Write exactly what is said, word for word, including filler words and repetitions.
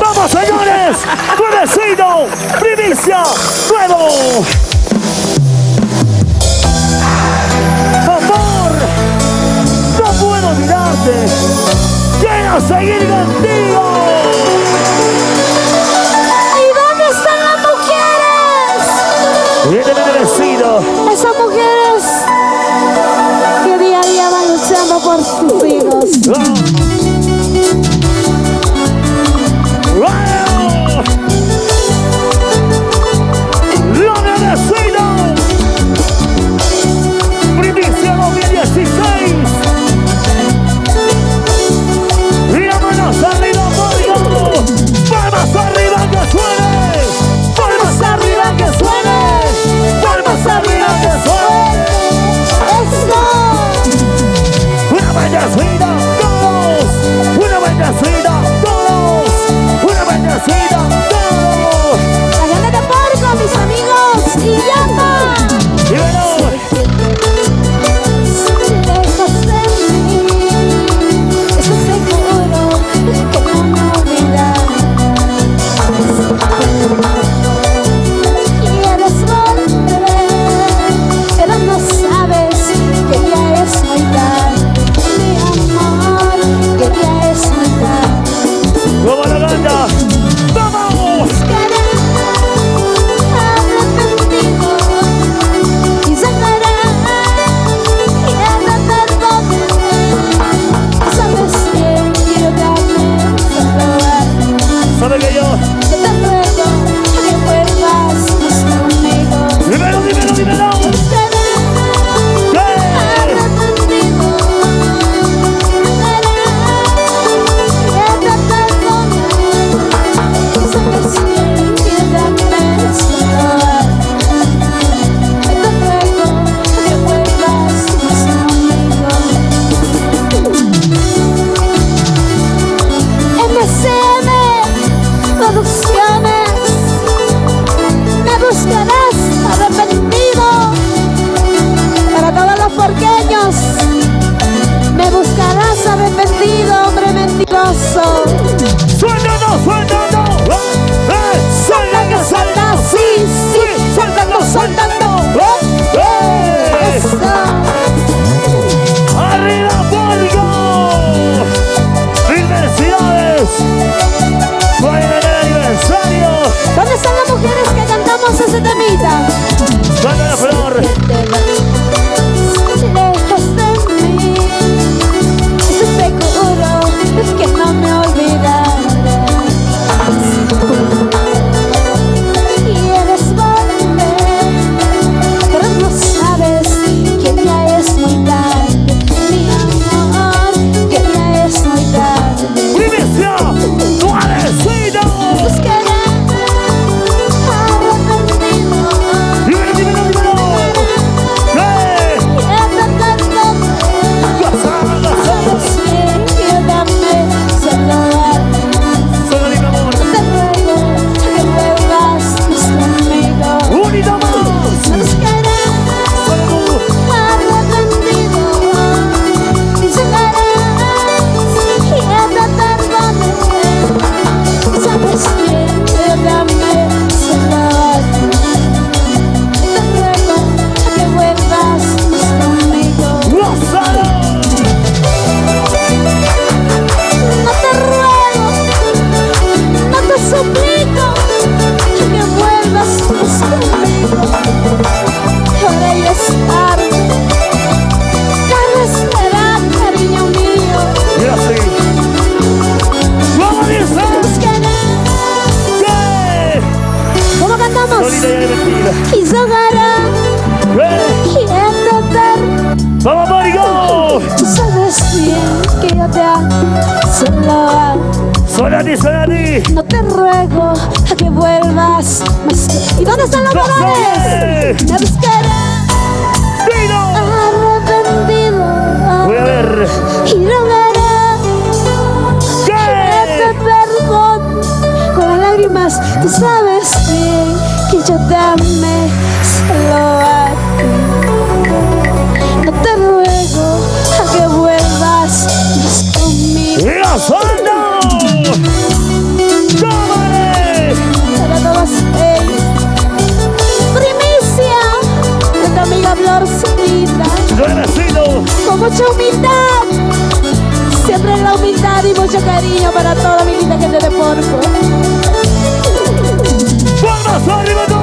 ¡Vamos, señores! ¡Nuevecito! ¡Primicia! ¡Nuevo! ¡Amor! ¡No puedo olvidarte! ¡Quiero seguir contigo! ¿Y dónde están las mujeres? ¡Viene nuevecito! Esas mujeres que día a día van luchando por sus hijos. ¡Oh! ¡Lo necesito! ¡Primicia dos mil dieciséis! ¡Y las manos arriba, código! ¡Palmas arriba que suene! ¡Palmas arriba que suene! ¡Palmas arriba que suene! ¡Eso! ¡Una bailecita, todos! ¡Una bailecita, todos! ¡Una bailecita, todos! La gente de Porco, mis amigos, y llama. ¡Dímelo! Lejos de mí, estoy seguro que no me olvidarás. Quieres volver, pero no sabes que ya es muy tarde. Mi amor, que ya es muy tarde. ¡Vamos a la banda! ¡Vamos! Buscaré arrepentido y sacaré y hasta perdóname. Sabes bien que yo te amé, solo ¿Sabe que yo? yo te ruego que vuelvas conmigo. ¡Dímelo, dímelo, dímelo! Buscaré arrepentido, sacaré y hasta perdóname. Sabes bien que yo te amé, solo yo te ruego que vuelvas conmigo. M C M Producciones, me buscarás arrepentido. Para todos los porqueños, me buscarás arrepentido, hombre mentiroso. ¡Suéltalo, suéltalo! ¡Eh! ¡Suelta que suelta! Sí, sí, suéltalo, suéltalo. ¡Eh! Eso. ¡Arriba, Porco! ¡Felicidades! ¡Hoy en el aniversario! ¿Dónde están las mujeres que cantamos ese temita? ¡Suelta la flor! Lejos de mí, estoy seguro que no me olvidarás. Quieres volver, pero no sabes que ya es muy tarde. Mi amor, que ya es muy tarde. ¡Primicia! ¡Nuevecito! Buscaré arrepentido. ¡Dímelo, dímelo, dímelo! ¡Eh! ¡Gozada, gozada! ¡Solo di mi amor! ¡Unida más! ¡Solo tú! ¡Gozada! No te ruego, no te suplico que vuelvas conmigo. Ahora ya es tarde, tarde será, cariño mío. Y así. ¿Cómo dice? ¡Eh! ¿Cómo cantamos? Solita y divertida. Y Zagara, ¡Eh! quiero ver. ¡Vamos, Porco! Tú sabes bien que yo te amo, solo amo. ¡Sola a ti, sola a ti! No te ruego a que vuelvas más. ¿Y dónde están los valores? Me buscaré ¡Dino! arrepentido. Voy a ver. Y rogaré ¿Qué? que te perdone con las lágrimas. Tú sabes bien que yo te amé, solo a ti. No te ruego a que vuelvas más conmigo. ¡Y la suelta! ¡Go! mucha humildad. Siempre la humildad y mucho cariño para toda mi linda gente de Porco. ¡Palmas arriba!